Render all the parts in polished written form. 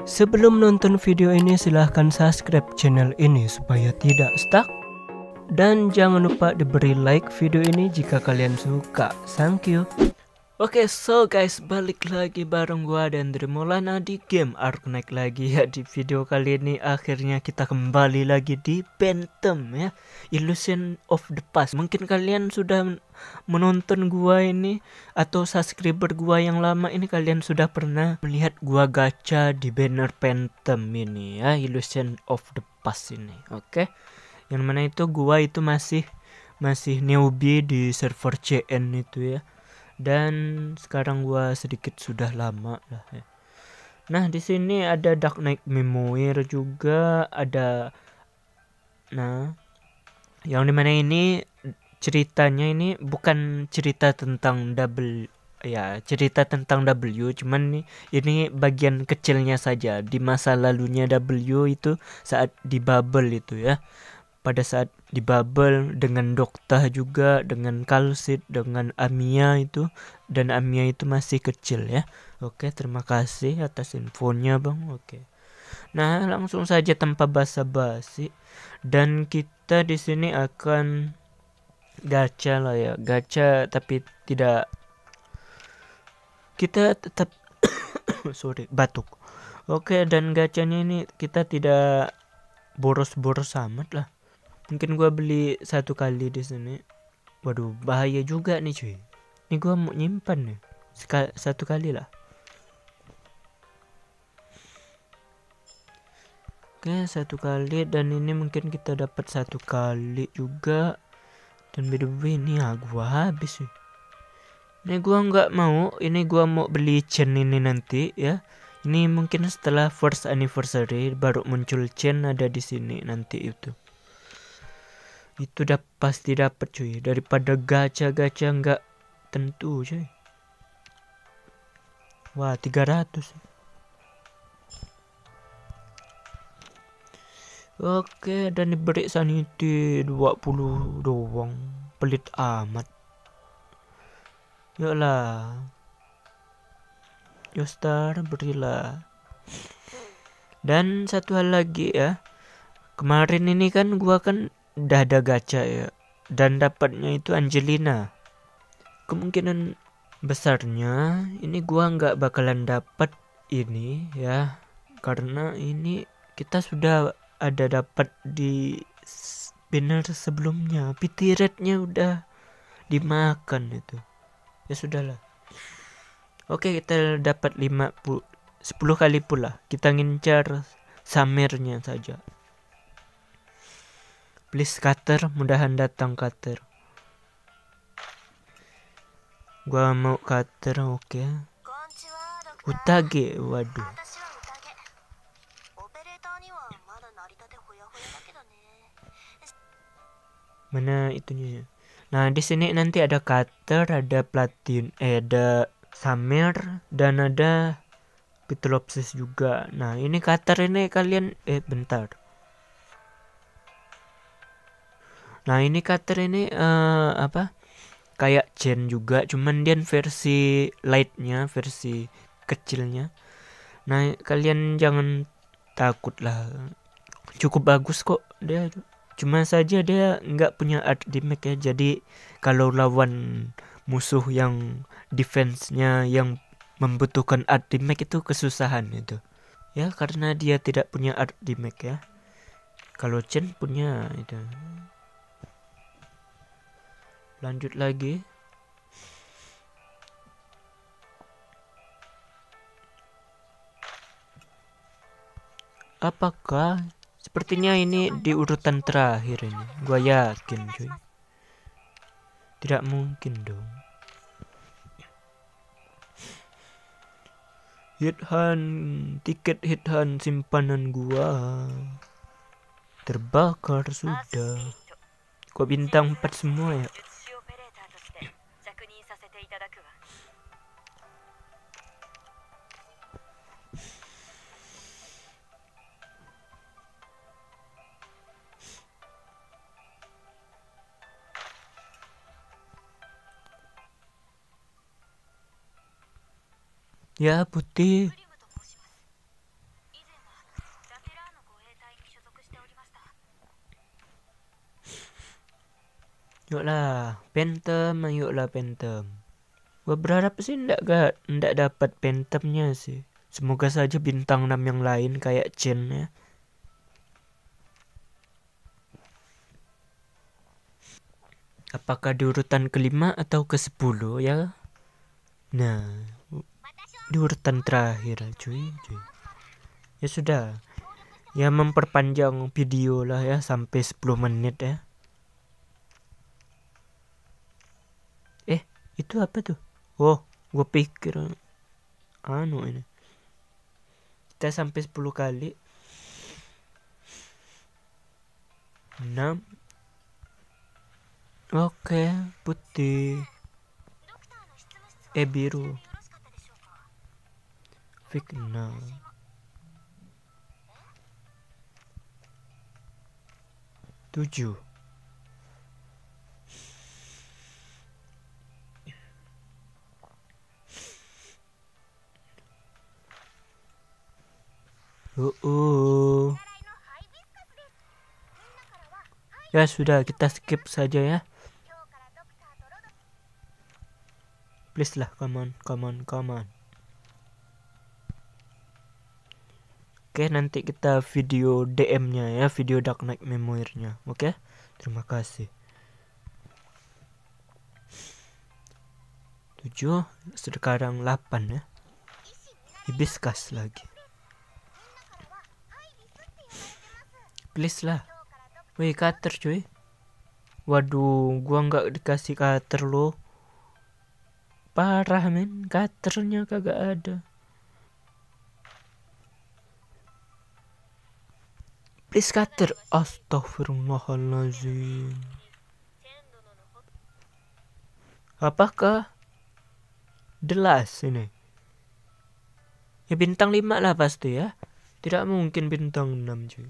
Sebelum nonton video ini silahkan subscribe channel ini supaya tidak stuck. Dan jangan lupa diberi like video ini jika kalian suka. Thank you. Oke, so guys, balik lagi bareng gua dan Maulana di game Arknight lagi ya. Di video kali ini akhirnya kita kembali lagi di Phantom ya, Illusion of the Past. Mungkin kalian sudah menonton gua ini atau subscriber gua yang lama ini, kalian sudah pernah melihat gua gacha di banner Phantom ini ya, Illusion of the Past ini. Oke. Yang mana itu gua itu masih newbie di server CN itu ya. Dan sekarang gua sedikit sudah lama lah ya. Nah, di sini ada Dark Knight Memoir juga ada. Nah, yang dimana ini ceritanya ini bukan cerita tentang cerita tentang W, cuman ini bagian kecilnya saja di masa lalunya W itu saat di bubble itu ya. Pada saat di bubble dengan Dokta juga, dengan Kalsit, dengan Amia itu, dan Amia itu masih kecil ya. Oke, terima kasih atas infonya bang. Oke, nah langsung saja tanpa basa-basi, dan kita di sini akan gacha lah ya, gacha tapi tidak, kita tetap sorry batuk. Oke, dan gachanya ini kita tidak boros-boros amat lah. Mungkin gua beli satu kali di sini. Waduh, bahaya juga nih cuy. Ini gua mau nyimpan nih. Satu kali lah. Oke, satu kali, dan ini mungkin kita dapat satu kali juga. Dan by the way ini gua habis sih. Ini gua nggak mau. Ini gua mau beli chain ini nanti ya. Ini mungkin setelah first anniversary baru muncul chain ada di sini nanti itu. Itu pasti dapat cuy, daripada gacha-gacha nggak tentu cuy. Wah, 300. Oke, dan diberi sanity 20 doang. Pelit amat. Yolah. Yostar, berilah. Dan satu hal lagi ya. Kemarin ini kan gua kan udah ada gacha ya, dan dapatnya itu Angelina. Kemungkinan besarnya ini gua nggak bakalan dapat ini ya, karena ini kita sudah ada dapat di banner sebelumnya. PT rate-nya udah dimakan itu. Ya sudahlah. Oke, kita dapat 10 kali pula. Kita ngincar Samirnya saja. Please cutter, mudahan datang cutter. Gua mau cutter, oke. Utage, waduh. Mana itunya? Nah, di sini nanti ada cutter, ada platin, ada Samir, dan ada Pitlopsis juga. Nah, ini cutter ini kalian bentar. Nah, ini cutter ini kayak Chen juga, cuman dia versi lightnya, versi kecilnya. Nah, kalian jangan takut lah, cukup bagus kok dia. Cuma saja dia nggak punya art damage ya, jadi kalau lawan musuh yang defense-nya yang membutuhkan art damage itu kesusahan itu ya, karena dia tidak punya art damage ya. Kalau Chen punya itu. Lanjut lagi. Apakah sepertinya ini di urutan terakhir ini? Gua yakin cuy. Tidak mungkin dong. Hithan, tiket Hithan simpanan gua terbakar sudah. Kok bintang 4 semua ya? Ya, putih. Yuklah, Phantom, yuklah Phantom. Gua berharap sih ndak dapat Phantomnya sih. Semoga saja bintang 6 yang lain kayak Chen ya. Apakah di urutan kelima atau ke-10 ya? Nah, di urutan terakhir cuy. Ya sudah. Ya memperpanjang video lah ya sampai 10 menit ya. Itu apa tuh? Oh, gue pikir anu ini. Kita sampai 10 kali. 6. Oke, putih. Biru. Vigna. 7. Ya sudah, kita skip saja ya. Please lah, come on. Oke, nanti kita video DM-nya ya, video Dark Knight Memoir-nya. Oke, terima kasih. 7, sekarang 8 ya. Hibiscus lagi. Please lah. Wih, cutter cuy. Waduh, gua nggak dikasih cutter loh. Parah men, cutternya kagak ada. Please cutter. Astaghfirullahaladzim. Apakah The Last ini? Ya bintang 5 lah pasti ya. Tidak mungkin bintang 6 cuy.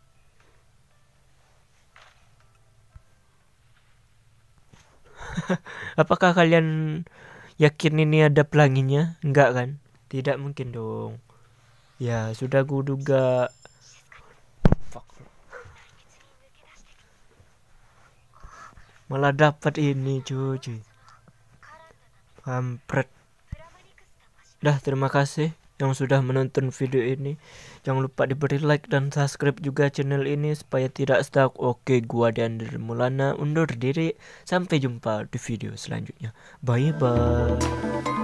Apakah kalian yakin ini ada pelanginya? Enggak kan? Tidak mungkin dong. Ya sudah gue duga. Malah dapat ini cuy. Kampret. Dah, terima kasih yang sudah menonton video ini. Jangan lupa diberi like dan subscribe juga channel ini supaya tidak stuck. Oke, gua dan Mulana undur diri. Sampai jumpa di video selanjutnya. Bye bye.